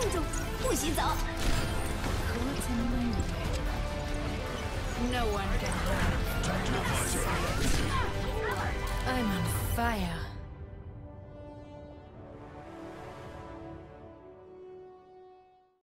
中，不许走。 No one can hide. I'm on fire.